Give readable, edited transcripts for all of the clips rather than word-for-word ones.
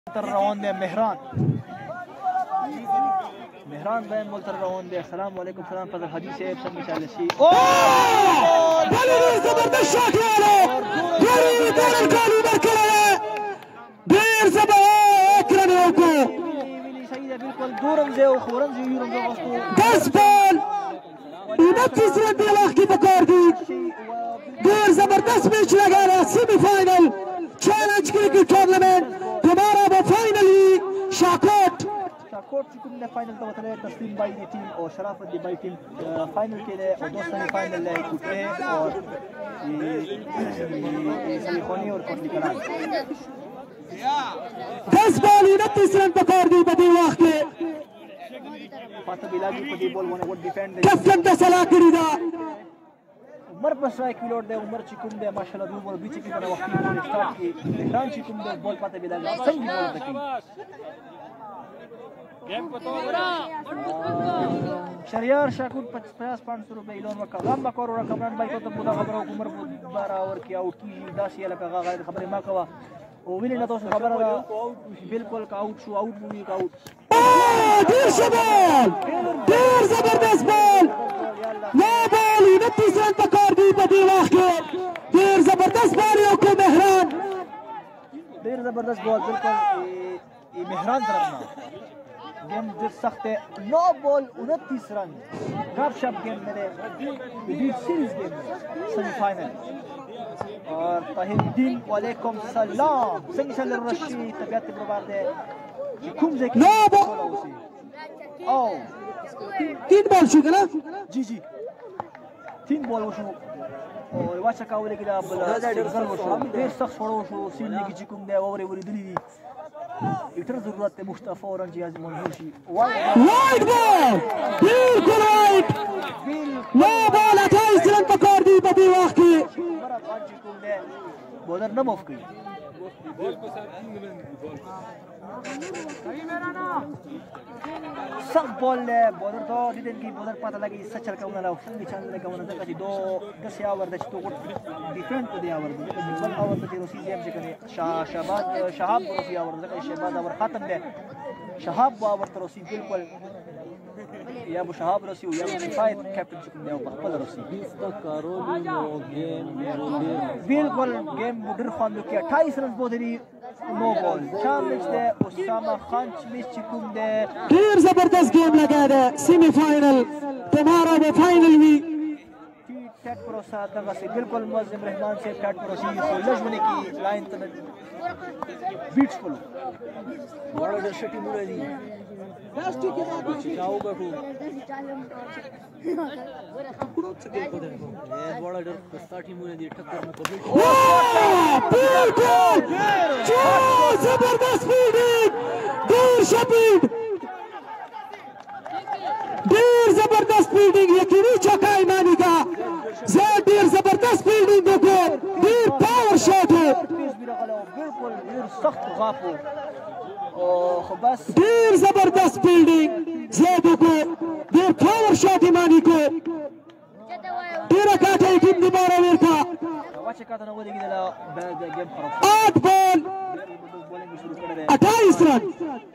روان دی مهران بین ملتر روان دی. السلام علیکم. سلام فضل حدیث صاحب څنګه چاله شي بلې زبردست شاټ والو ګوري دار کالو برکړه ډیر زبر کړنو کو ویلي صحیح ده بالکل دورم دی او خورم دی یورم دی غوښتو 10 بال 29 رن دی وخت کې پکار دی. ډیر زبردست میچ لگا رہا سیمی فائنل چیلنج کرکٹ ٹورنامنٹ. تمہارا وہ فائنلی شاکوٹ چې کوم د فائنل ته وتلی تسلیم بای دی ټیم او شرافت دی بای ټیم فائنل کې دی او دو سیمی فائنل له کوټه اور سیمی خونی اور کوټلی کلان 10 بال 29 رن پکار دی په دې وخت کې. فاطمه بلاګي په دې بول باندې ور ډیفینډ دی کپټن ته سلا کړی دا عمر په سټرایک ویلوډ دی. عمر چې کوم دی ماشاءالله دوه بول بیچ کې په وخت کې سٹارټ کې مهران چې کوم دی بول پته بلاګي څنګه بول تکي شهریار شاکوت 50-500 روپے ایلون وکړم با کور رقمران بای ته بودا خبره عمر بارا اور کی اوټ کی داسې لکه غیر خبره ما کوا او ویل نه تاسو خبره بالکل کا اوټ شو اوټ مووی کا اوټ ډیر شبال ډیر زبردست بال نو بال 29 رن پکار دی په دې وخت کې. ډیر زبردست بال یو کو مهران ډیر زبردست بال بالکل مهران طرف نه गेम ډېر سخت ہے. 9 بال 29 رن گپ شپ گیم میں بیٹ سیریز گیم میں سیمی فائنل. اور طاہر الدین وعلیکم السلام څنګه چل رشي طبيعت برابر ده کوم ځای کې او 3 بال شو کنه جی 3 بال وشو او واچا کاوله کې دا بل ډېر سخت شروع شو سین کې چې کوم دی اوري دلی دي ایټر ضرورت ته مصطفی اورنج یاز منظور شي وایډ بال بالکل وایډ نو بال 28 رن پکار دی په دې وخت کې. عمر افغان چې کوم دی بولر نه موف کوي سخت بال ہے بولر تو دیدن کی بولر پتہ لگی سچل کا ولا څنګه چاند لگا ونه ځکه چې دو 10 اور د چتو ډیفرنٹ په دی اور د بل اور د روسی جیم چې کنه شهاب روسی اور د شهباز اور ختم ده شهاب اور روسی بالکل یا ابو شهاب روسی یا کفایت کیپٹن چې کوم دی په خپل روسی کارولینو گیم بالکل گیم ډیر خوند کې 28 رن بودري نو بال چامچ ده اسامه خان چې کوم ده ډیر زبردست گیم لگا ده سیمی فائنل تمہارا وہ فائنل وی ټیټ پروسا دغه سي بالکل معظم رحمان سے ټیټ پروسي لږونه کی لاین ته بیټ کولو وړه د شټي مونږ دي داسټي کې دا چې کاو غټو وړه د سټي مونږ دي ټکر مو بالکل زبردست فیلډینګ ډیر شپید ډیر زبردست فیلډینګ یقیني چوکا ایمانی کا زه ډیر زبردست فیلډینګ وکړ ډیر پاور شاټ بالکل ډیر سخت غاپو او خو بس ډیر زبردست فیلډینګ زه وکړ ډیر پاور شاټ ایمانی کو ډیر کاټه ټیم دی بار ورکا واچ کاته نو ودی دا گیم خراب 8 بال 28 رن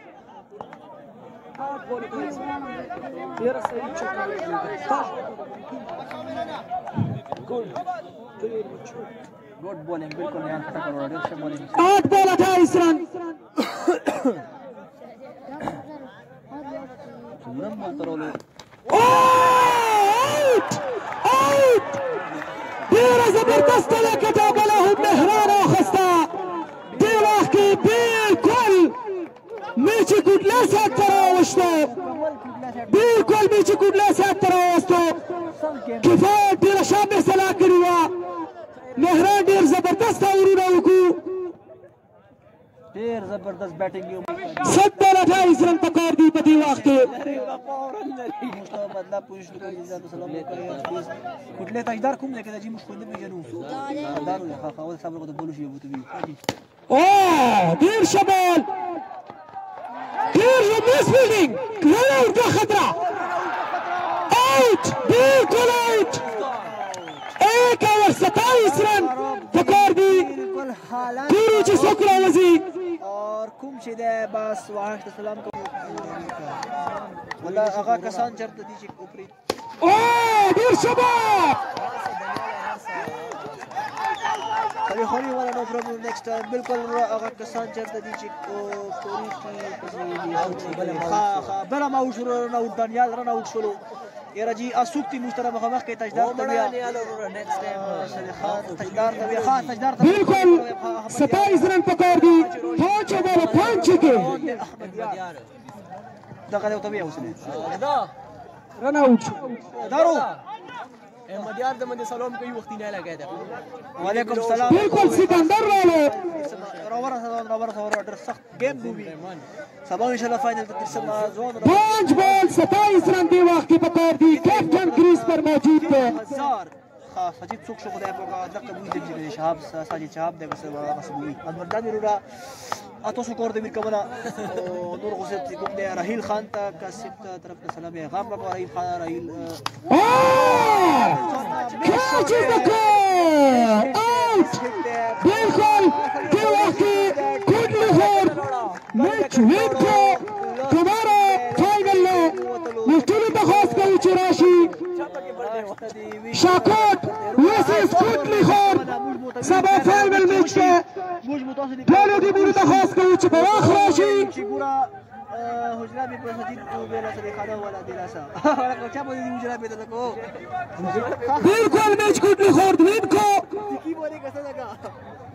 good bowling बिल्कुल यहाँ खटा करो ढेर से बॉलिंग 8 बॉल 28 रन चुनम बोलतरोलो out out ډیر زبردست لکټه بله مهران اخسته دې وخت کې بالکل میچ کوټله سات ته راوښته بالکل میچ کوټله سات ته راوستو کفایت ډېره ښه فیصله کړې وه مهران ډېر زبردست اورونه وکړو ډېر زبردست بیټینګ یو 27-28 رن پکار دی په دې وخت کې مصطفی بدلا پوښتنه کوي ځکه سلام علیکم کوټله تاجدار کوم ځای کې د جیم خوند پیژنو دارو ښه اول صبر کو د بولو شي بوتوي او ډېر شبال ډېر مس فیلډینګ کړه ورته خطر اوټ بالکل اوټ 1 اوور 27 رن پکار دي بالکل حالات تیرو چې څوک راوځي اور کوم چې ده بس واحد سلام کوم ولا هغه کسان چرته دي چې اوپری او ډیر شباب خوري ولا نو پرابلم نیکسٹ ټایم بالکل هغه کسان چرته دي چې کوری کی بلا ما وشرو نو دانیال رن اوټ شلو یاره جی اسوکتی مشترک مخامخ کې تجدار ته بیا نیکسٹ ټایم تجدار ته بیا خاص تجدار ته بالکل 27 رن پکار دي 5 اوور 5 کې دغه ته بیا اوسه دا رن اوټ دارو احمد یار د من سلام کوي وخت نه لګای دا وعلیکم السلام بالکل سکندر رالو راور ډېر سخت گیم دی سبا ان شاء الله فائنل ته ترسم ځوان 5 بال 27 رن دی وخت کې پکار دي کیپټن کریس پر موجود دی هزار سجید څوک شو خدای په دغه وی د شهاب ساجد شهاب دغه مسؤلي المردان رورا اتاسو کور د میرکمنا نور غوسه کوم دی راهیل خان ته کاسب ته طرف ته سلام پیغام وکړ راهیل خان راهیل catch is the goal out بالکل دی وخت کې کوډلی هور میچ وین کو دوباره فائنل له مشتری ته خاص کوي چې راشي شاکوت ویسز کوډلی هور سبا فائنل میچ کې ټولو دې مونږ ته خاص کوي چې په وخت راشي حجرا به په سجید کو به سره خاله ولا دراسه ولا چا به دې حجرا به تلکو بالکل میچ کوډلی هور وین کو کی بوله کسه لگا